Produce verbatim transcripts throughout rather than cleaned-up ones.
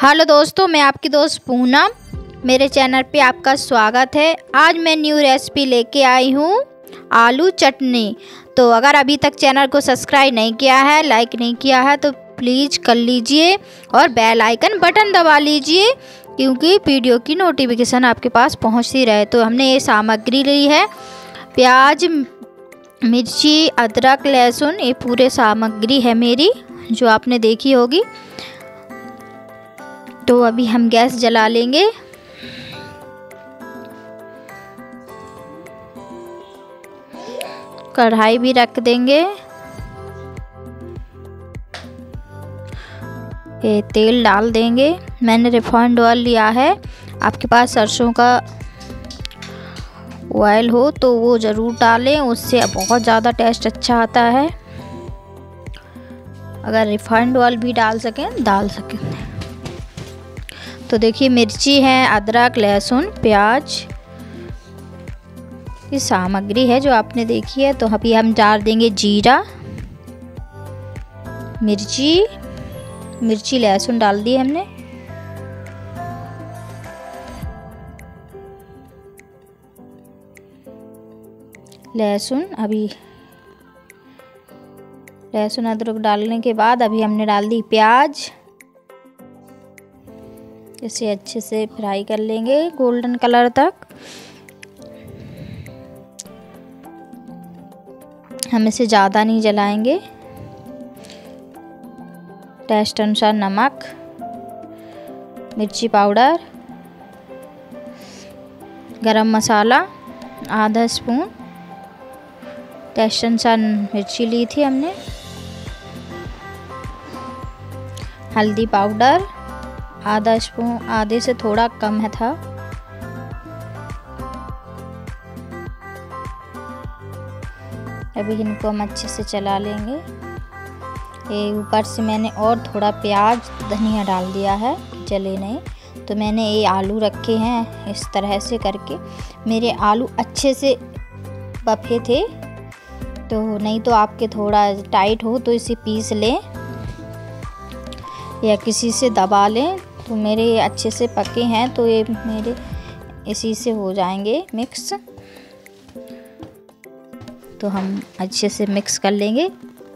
Hello दोस्तों, मैं आपकी दोस्त पूनम। मेरे चैनल पे आपका स्वागत है। आज मैं न्यू रेसिपी लेके आई हूँ, आलू चटनी। तो अगर अभी तक चैनल को सब्सक्राइब नहीं किया है, लाइक नहीं किया है, तो प्लीज़ कर लीजिए और बेल आइकन बटन दबा लीजिए, क्योंकि वीडियो की नोटिफिकेशन आपके पास पहुँचती रहे। तो हमने ये सामग्री ली है, प्याज, मिर्ची, अदरक, लहसुन, ये पूरे सामग्री है मेरी जो आपने देखी होगी। तो अभी हम गैस जला लेंगे। कढ़ाई भी रख देंगे। ये तेल डाल देंगे। मैंने रिफाइंड ऑयल लिया है। आपके पास सरसों का ऑयल हो तो वो ज़रूर डालें, उससे बहुत ज़्यादा टेस्ट अच्छा आता है। अगर रिफाइंड ऑयल भी डाल सकें डाल सकें। तो देखिए, मिर्ची है, अदरक, लहसुन, प्याज, ये सामग्री है जो आपने देखी है। तो अभी हम डाल देंगे जीरा, मिर्ची मिर्ची लहसुन डाल दिए हमने। लहसुन अभी लहसुन अदरक डालने के बाद अभी हमने डाल दी प्याज। इसे अच्छे से फ्राई कर लेंगे गोल्डन कलर तक। हम इसे ज़्यादा नहीं जलाएंगे। टेस्ट अनुसार नमक, मिर्ची पाउडर, गरम मसाला आधा स्पून, टेस्ट अनुसार मिर्ची ली थी हमने, हल्दी पाउडर आधा स्पून, आधे से थोड़ा कम है था। अभी इनको हम अच्छे से चला लेंगे। ये ऊपर से मैंने और थोड़ा प्याज धनिया डाल दिया है, जले नहीं। तो मैंने ये आलू रखे हैं इस तरह से करके। मेरे आलू अच्छे से बफे थे, तो नहीं तो आपके थोड़ा टाइट हो तो इसे पीस लें या किसी से दबा लें। तो मेरे ये अच्छे से पके हैं, तो ये मेरे इसी से हो जाएंगे मिक्स। तो हम अच्छे से मिक्स कर लेंगे।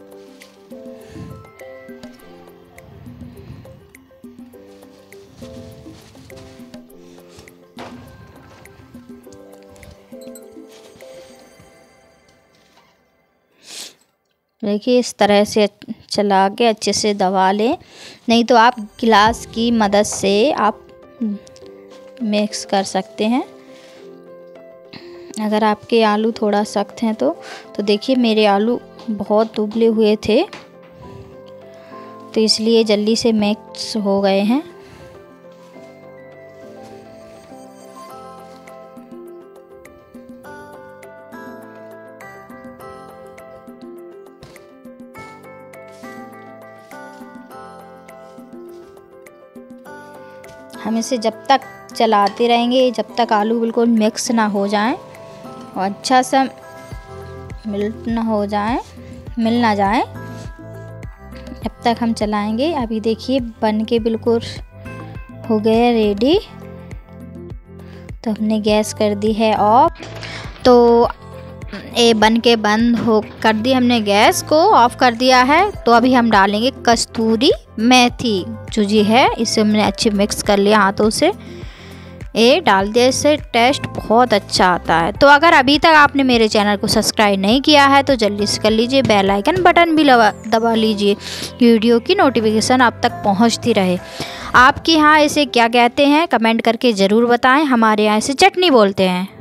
देखिए, इस तरह से चला के अच्छे से दबा लें, नहीं तो आप गिलास की मदद से आप मिक्स कर सकते हैं। अगर आपके आलू थोड़ा सख्त हैं तो तो देखिए, मेरे आलू बहुत उबले हुए थे, तो इसलिए जल्दी से मिक्स हो गए हैं। हम इसे जब तक चलाते रहेंगे, जब तक आलू बिल्कुल मिक्स ना हो जाएं और अच्छा सा मिल्ट ना हो जाए मिल ना जाए, तब तक हम चलाएंगे। अभी देखिए, बन के बिल्कुल हो गए रेडी। तो हमने गैस कर दी है ऑफ। तो ये बन के बंद हो कर दी हमने, गैस को ऑफ कर दिया है। तो अभी हम डालेंगे कस्तूरी मेथी जो जी है, इसे हमने अच्छे मिक्स कर लिया हाथों से। ये डाल दिया, इससे टेस्ट बहुत अच्छा आता है। तो अगर अभी तक आपने मेरे चैनल को सब्सक्राइब नहीं किया है तो जल्दी से कर लीजिए, बेल आइकन बटन भी दबा लीजिए, वीडियो की नोटिफिकेशन आप तक पहुंचती रहे। आपके यहाँ इसे क्या कहते हैं कमेंट करके ज़रूर बताएं। हमारे यहाँ इसे चटनी बोलते हैं।